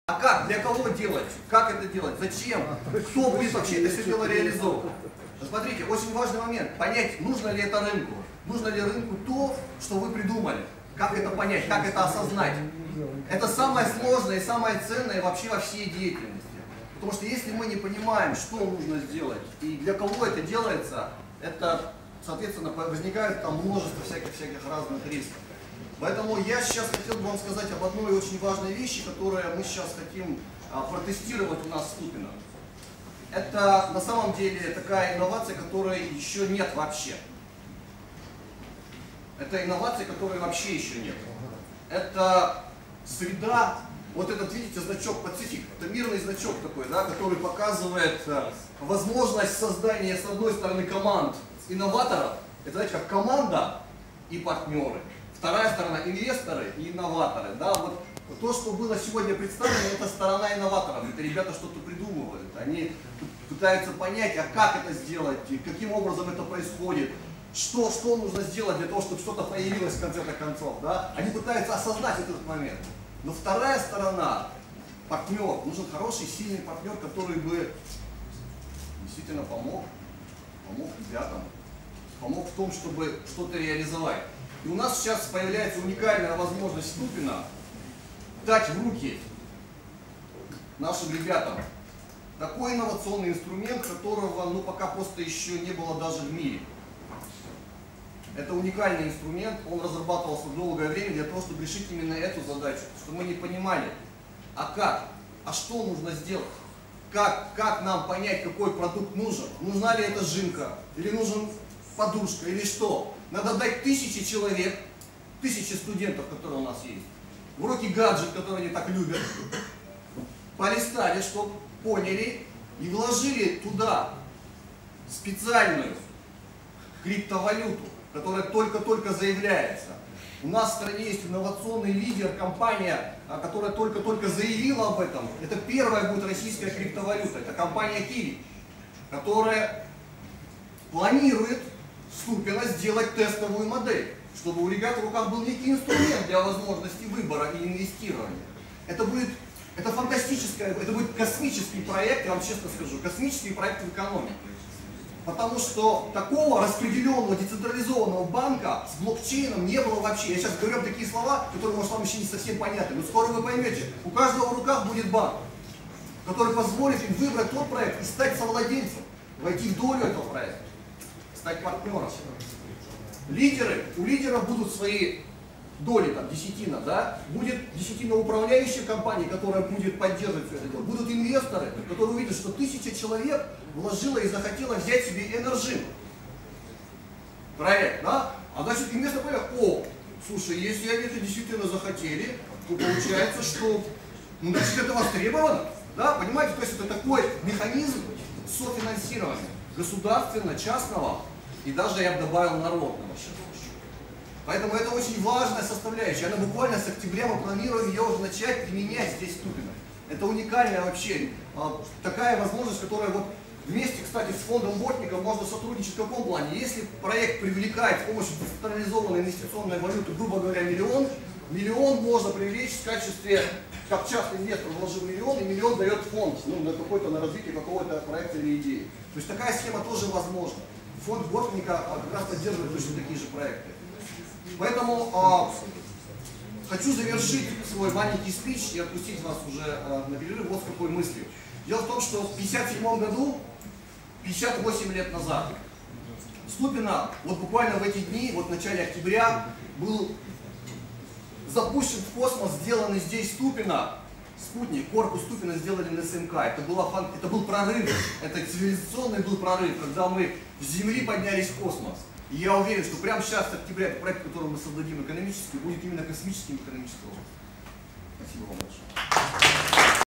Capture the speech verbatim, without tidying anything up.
А как? Для кого делать? Как это делать? Зачем? Кто будет вообще это все дело реализовывать? Смотрите, очень важный момент. Понять, нужно ли это рынку. Нужно ли рынку то, что вы придумали. Как это понять, как это осознать. Это самое сложное и самое ценное вообще во всей деятельности. Потому что если мы не понимаем, что нужно сделать и для кого это делается, это, соответственно, возникает там множество всяких-всяких разных рисков. Поэтому я сейчас хотел бы вам сказать об одной очень важной вещи, которую мы сейчас хотим а, протестировать у нас в Ступино. Это на самом деле такая инновация, которой еще нет вообще. Это инновация, которой вообще еще нет. Это среда, вот этот, видите, значок Pacific, это мирный значок такой, да, который показывает а, возможность создания, с одной стороны, команд инноваторов, это, знаете, как команда и партнеры. Вторая сторона — инвесторы и инноваторы. Да? Вот то, что было сегодня представлено, это сторона инноваторов. Это ребята что-то придумывают. Они пытаются понять, а как это сделать, каким образом это происходит, что, что нужно сделать для того, чтобы что-то появилось в конце концов. Да? Они пытаются осознать этот момент. Но вторая сторона — партнер. Нужен хороший, сильный партнер, который бы действительно помог, помог ребятам, помог в том, чтобы что-то реализовать. И у нас сейчас появляется уникальная возможность Ступино дать в руки нашим ребятам такой инновационный инструмент, которого ну, пока просто еще не было даже в мире. Это уникальный инструмент, он разрабатывался долгое время для того, чтобы решить именно эту задачу, что мы не понимали, а как, а что нужно сделать, как, как нам понять, какой продукт нужен, нужна ли эта жимка, или нужен подушка, или что. Надо дать тысячи человек, тысячи студентов, которые у нас есть, в руки гаджет, который они так любят, полистали, чтобы поняли и вложили туда специальную криптовалюту, которая только-только заявляется. У нас в стране есть инновационный лидер, компания, которая только-только заявила об этом. Это первая будет российская криптовалюта, это компания Kiwi, которая планирует Ступино сделать тестовую модель, чтобы у ребят в руках был некий инструмент для возможности выбора и инвестирования. Это будет, это фантастическое, это будет космический проект, я вам честно скажу, космический проект в экономике. Потому что такого распределенного, децентрализованного банка с блокчейном не было вообще. Я сейчас говорю такие слова, которые, может, вам еще не совсем понятны, но скоро вы поймете. У каждого в руках будет банк, который позволит им выбрать тот проект и стать совладельцем, войти в долю этого проекта, стать партнером. Лидеры, у лидеров будут свои доли, там, десятина, да, будет десятина управляющей компании, которая будет поддерживать все это дело. Будут инвесторы, которые увидят, что тысяча человек вложила и захотела взять себе Energy проект, да, а значит инвестор понял, о, слушай, если они это действительно захотели, то получается, что, ну, значит, это востребовано, да, понимаете, то есть это такой механизм софинансирования государственно-частного и даже, я бы добавил, народного. Поэтому это очень важная составляющая. Она буквально с октября мы планируем ее уже начать применять здесь в Ступино. Это уникальная вообще а, такая возможность, которая вот вместе, кстати, с фондом Бортников можно сотрудничать в каком плане. Если проект привлекает с помощью централизованной инвестиционной валюты, грубо говоря, миллион, миллион можно привлечь в качестве, как частный инвестор вложил миллион, и миллион дает фонд ну, на какое-то на развитие какого-то проекта или идеи. То есть такая схема тоже возможна. Фонд Бортника как раз поддерживает точно такие же проекты. Поэтому а, хочу завершить свой маленький спич и отпустить вас уже а, на перерыв вот с какой мыслью. Дело в том, что в пятьдесят седьмом году, пятьдесят восемь лет назад, Ступино, вот буквально в эти дни, вот в начале октября, был запущен в космос, сделанный здесь Ступино, спутник, корпус Ступино сделали на СМК. Это, была, это был прорыв, это цивилизационный был прорыв, когда мы с Земли поднялись в космос. И я уверен, что прямо сейчас, с октября, этот проект, который мы создадим экономически, будет именно космическим экономическим ростом. Спасибо вам большое.